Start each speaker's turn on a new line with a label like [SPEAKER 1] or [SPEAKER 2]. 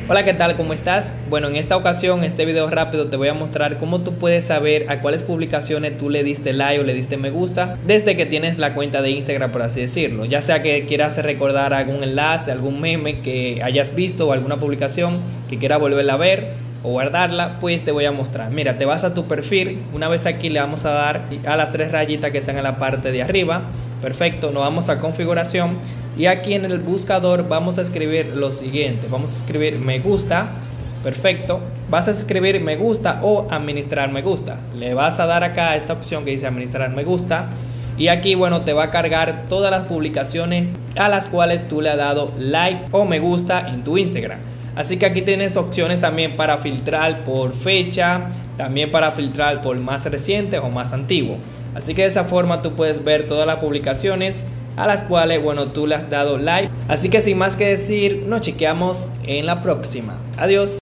[SPEAKER 1] Hola, ¿qué tal? ¿Cómo estás? Bueno, en esta ocasión, este video rápido te voy a mostrar cómo tú puedes saber a cuáles publicaciones tú le diste like o le diste me gusta desde que tienes la cuenta de Instagram, por así decirlo. Ya sea que quieras recordar algún enlace, algún meme que hayas visto o alguna publicación que quieras volverla a ver o guardarla, pues te voy a mostrar. Mira, te vas a tu perfil. Una vez aquí le vamos a dar a las tres rayitas que están en la parte de arriba. Perfecto, nos vamos a configuración. Y aquí en el buscador vamos a escribir lo siguiente. Vamos a escribir me gusta. Perfecto. Vas a escribir me gusta o administrar me gusta. Le vas a dar acá a esta opción que dice administrar me gusta. Y aquí, bueno, te va a cargar todas las publicaciones a las cuales tú le has dado like o me gusta en tu Instagram. Así que aquí tienes opciones también para filtrar por fecha, también para filtrar por más reciente o más antiguo. Así que de esa forma tú puedes ver todas las publicaciones a las cuales, bueno, tú le has dado like. Así que sin más que decir, nos chequeamos en la próxima. Adiós.